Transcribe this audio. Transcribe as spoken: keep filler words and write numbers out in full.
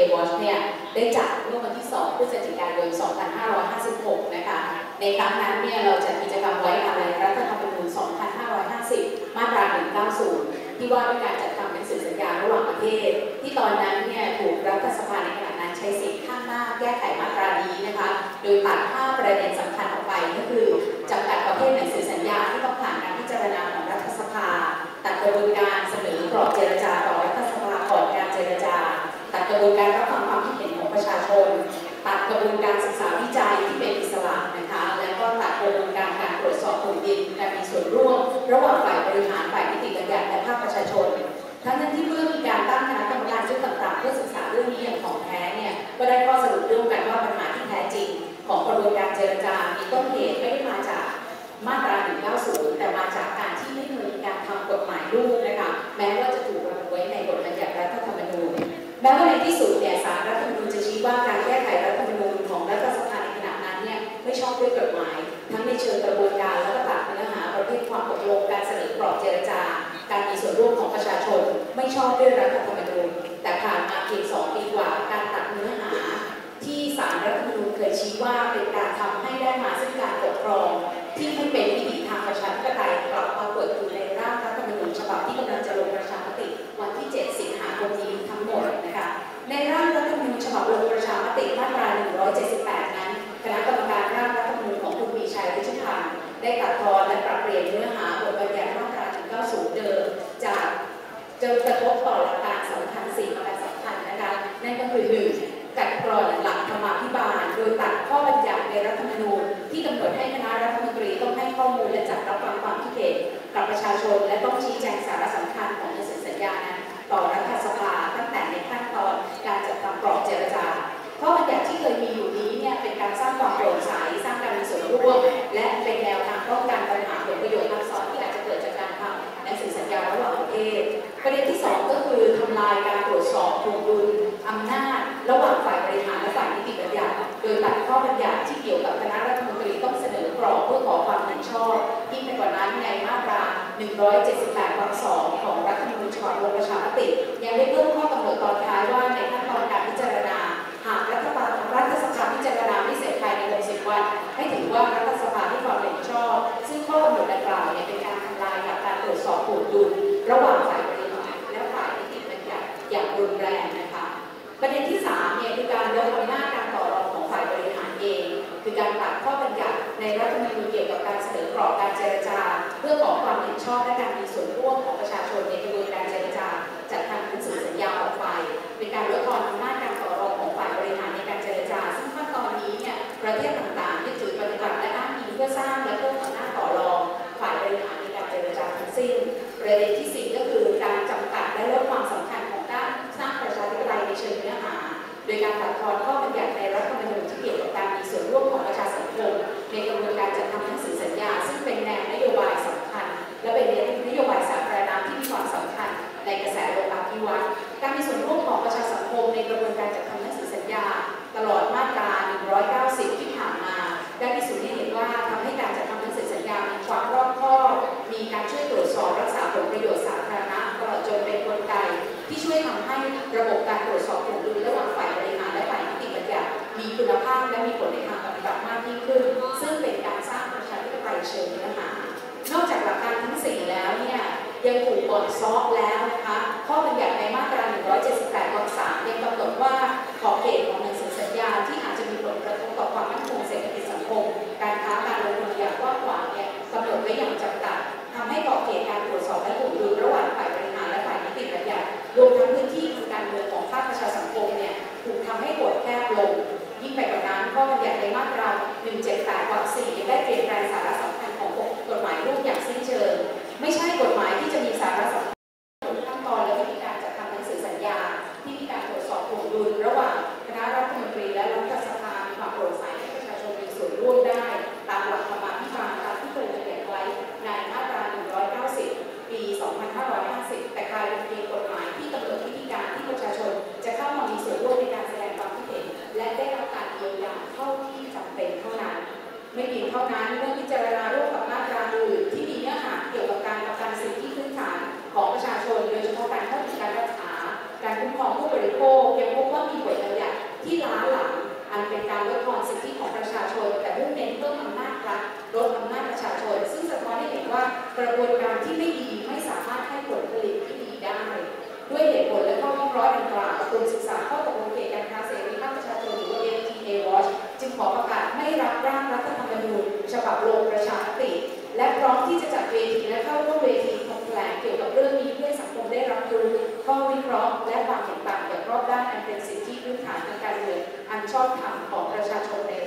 Watch เนี่ยได้จัดเมื่อวันที่สองพฤศจิกายนสองพันห้าร้อยห้าสิบหกนะคะในครั้งนั้นเนี่ยเราจัดกิจกรรมไว้อาลัยรัฐธรรมนูญสองพันห้าร้อยห้าสิบมาตราหนึ่งร้อยเก้าสิบที่ว่าด้วยการจัดทำหนังสือสัญญาระหว่างประเทศที่ตอนนั้นเนี่ยถูกรัฐสภาในขณะนั้นใช้เสียงข้างมากแก้ไขมาตรานี้นะคะโดยตัดห้าประเด็นสำคัญออกไปก็คือจำกัดประเภทหนังสือสัญญาที่ต้องผ่านการพิจารณาของรัฐสภาตัดกระบวนการเสนอกรอบเจรจาต่อรัฐสภาก่อนการเจรจาตัดกระบวนการรับฟังความคิดเห็นของประชาชนตัดกระบวนการศึกษาวิจัยที่เป็นอิสระนะคะและก็ตัดกระบวนการการตรวจสอบถวงดุลการมีส่วนร่วมระหว่างฝ่ายบริหารฝ่ายนิติบัญญัติและภาคประชาชนทั้งนั้นที่เมื่อมีการตั้งคณะกรรมการชุดต่างๆเพื่อศึกษาเรื่องนี้อย่างถ่องแท้เนี่ยก็ได้ข้อสรุปร่วมกันว่าปัญหาที่แท้จริงของกระบวนการเจรจามีต้นเหตุไม่ได้มาจากมาตราหนึ่งร้อยเก้าสิบแต่มาจากการที่ไม่มีการทำกฎหมายลูกนะคะแม้ว่าจะถูกระบุไว้ในบทบัญญัติรัฐธรรมนูญแม้ว่าในที่สุดเนี่ยศาลรัฐธรรมนูญจะชี้ว่าการแก้ไขรัฐธรรมนูญของรัฐสภาในขณะนั้นเนี่ยไม่ชอบด้วยกฎหมายทั้งในเชิงกระบวนการและก็ตัดเนื้อหาประเภทความตกลงการเสนอกรอบเจรจาการมีส่วนร่วมของประชาชนไม่ชอบด้วยรัฐธรรมนูญแต่ผ่านมาเพียงสองปีกว่าการตัดเนื้อหาที่ศาลรัฐธรรมนูญเคยชี้ว่าเป็นการทำให้ได้มาซึ่งการปกครองที่ไม่เป็นวิถีทางประชาธิปไตยกลับมาเปิดอยู่ในร่างรัฐธรรมนูญฉบับที่กำลังจะลงประชามติวันที่เจ็ดสิงหาคมนี้ทั้งหมดนะคะในร่างรัฐธรรมนูญฉบับลงประชามติมาตราหนึ่งร้อยเจ็ดสิบแปดนั้นคณะกรรมการร่างรัฐธรรมนูญของคุณมีชัยฤชุพันธ์ได้ตัดทอนและปรับเปลี่ยนเนื้อหาบทบัญญัติมาตราหนึ่งร้อยเก้าสิบเดิมจากจะกระทบต่อหลักการสำคัญสี่ประการสำคัญนะคะนั่นก็คือหนึ่งกัดกร่อนหลักธรรมาภิบาลโดยตัดข้อบัญญัติในรัฐธรรมนูญที่กำหนดให้คณะรัฐมนตรีต้องให้ข้อมูลและจัดรับฟังความคิดเห็นกับประชาชนและต้องชี้แจงสาระสำคัญของหนังสือสัญญานั้นต่อรัฐสภาตั้งแต่ในขั้นตอนการจัดทำกรอบเจรจาข้อบัญญัติที่เคยมีอยู่นี้เนี่ยเป็นการสร้างความโปร่งใสสร้างการมีส่วนร่วมและเป็นแนวทางป้องกันปัญหาผลประโยชน์ทับซ้อนที่อาจจะเกิดจากการทำหนังสือสัญญาระหว่างประเทศประเด็นที่สองก็คือทำลายการตรวจสอบถ่วงดุลอำนาจระหว่างฝ่ายบริหารและฝ่ายนิติบัญญัติโดยตัดข้อบัญญัติที่เกี่ยวกับคณะรัฐมนตรีต้องเสนอกรอบเพื่อขอความเห็นชอบที่เป็นกว่านั้นในมาตราหนึ่งร้อยเจ็ดสิบแปดวรรคสองของรัฐธรรมนูญฉบับลงประชามติยังได้เพิ่มข้อกำหนดตอนท้ายว่าในขั้นตอนการพิจารณาหากรัฐบาลรัฐสภาพิจารณาไม่เสร็จภายในหกสิบวันให้ถือว่ารัฐสภาให้ความเห็นชอบซึ่งข้อกำหนดดังกล่าวเนี่ยเป็นการทำลายหลักการตรวจสอบถ่วงดุลระหว่างฝ่ายบริหารและฝ่ายนิติบัญญัติอย่างรุนแรงนะคะประเด็นที่สามเนี่ยคือการลดอำนาจการต่อรองของฝ่ายบริหารเองคือการตัดข้อบัญญัติในรัฐธรรมนูญเกี่ยวกับการเสนอกรอบการเจรจาเพื่อขอความเห็นชอบและการมีส่วนร่วมของประชาชนในกระบวนการเจรจาจัดทำหนังสือสัญญาออกไปเป็นการลดทอนอำนาจการต่อรองของฝ่ายบริหารในการเจรจาซึ่งขั้นตอนนี้เนี่ยประเทศต่างๆที่ถือปฏิบัติและอ้างอิงเพื่อสร้างและเพิ่มอำนาจต่อรองฝ่ายบริหารในการเจรจาทั้งสิ้นประเด็นที่สี่ก็คือการจำกัดและลดความสำคัญของการสร้างประชาธิปไตยในเชิงเนื้อหาโดยการตัดทอนข้อบัญญัติในรัฐธรรมนูญที่เกี่ยวกับการมีส่วนร่วมของประชาสังคมในกระบวนการจัดทำหนังสือสัญญาซึ่งเป็นแนวนโยบายสำคัญและเป็นนโยบายสาธารณะที่มีความสำคัญในกระแสโลกาภิวัตน์การมีส่วนร่วมของประชาสังคมในกระบวนการจัดทำหนังสือสัญญาตลอดมาตราหนึ่งร้อยเก้าสิบที่ผ่านมาได้พิสูจน์ให้เห็นว่าทำให้การจัดทำหนังสือสัญญามีความรอบคอบมีการช่วยตรวจสอบรักษาผลประโยชน์สาธารณะตลอดจนเป็นกลไกที่ช่วยทำให้ระบบการตรวจสอบถ่วงดุลระหว่างฝ่ายบริหารและฝ่ายนิติบัญญัติมีคุณภาพและมีผลในทางปฏิบัติมากยิ่งขึ้นซึ่งเป็นการสร้างประชาธิปไตยเชิงเนื้อหานอกจากหลักการทั้งสี่แล้วเนี่ยยังถูกบดซอฟแล้วนะคะข้อบัญญัติในมาตราหนึ่งร้อยเจ็ดสิบแปดวรรคสามยังกำหนดว่าขอบเขตของหนังสือสัญญาที่อาจจะมีผลกระทบต่อความมั่นคงเศรษฐกิจสังคมการค้าการลงทุนอย่างกว้างขวางเนี่ยกำหนดไว้อย่างจำกัดทำให้ขอบเขตการตรวจสอบและถ่วงดุลระหว่างฝ่ายบริหารและฝ่ายนิติบัญญัติรวมทั้งพื้นที่ทางการเมืองของภาคประชาสังคมเนี่ยถูกทำให้บดแคบลงยิ่งไปกว่านั้นข้อบัญญัติในมาตราหนึ่งร้อยเจ็ดสิบแปดวรรคสี่ยังได้เปลี่ยนแปลงสาระสำคัญของกฎหมายลูกอย่างสิ้นเชิงไม่ใช่กฎหมายที่จะมีสาระสำคัญขั้นตอนและวิธีการจัดทำหนังสือสัญญาที่มีการตรวจสอบถ่วงดุลระหว่างคณะรัฐมนตรีและรัฐสภามีความโปร่งใสให้ประชาชนมีส่วนร่วมได้ตามหลักธรรมาภิบาลตามที่เคยบัญญัติไว้ในมาตราหนึ่งร้อยเก้าสิบปีสองพันห้าร้อยห้าสิบแต่กลายเป็นเพียงกฎหมายที่กำหนดวิธีการที่ประชาชนจะเข้ามามีส่วนร่วมในการแสดงความคิดเห็นและได้รับการเยียวยาเท่าที่จำเป็นเท่านั้นไม่เพียงเท่านั้นเมื่อพิจารณาร่วมกับมาตราอื่นที่มีเนื้อหาเกี่ยวกับการประกันสิทธิพื้นฐานของประชาชนโดยเฉพาะการเข้าถึงการรักษาการคุ้มครองผู้บริโภคยังพบว่ามีบทกระบวนการที่ไม่ดีไม่สามารถให้ผลผลิตที่ดีได้ด้วยเหตุผลและข้อวิเคราะห์ดังกล่าวกรมศึกษาข้อตกลงเขตการค้าเสรีภาคประชาชนหรือว่า เอ็ม ที เอ Watch จึงขอประกาศไม่รับร่างรัฐธรรมนูญฉบับลงประชามติและพร้อมที่จะจัดเวทีและเข้าร่วมเวทีถกแถลงเกี่ยวกับเรื่องนี้เพื่อสังคมได้รับรู้ข้อวิเคราะห์และความเห็นต่างอย่างรอบด้านอันเป็นสิทธิพื้นฐานทางการเมืองอันชอบธรรมของประชาชนใน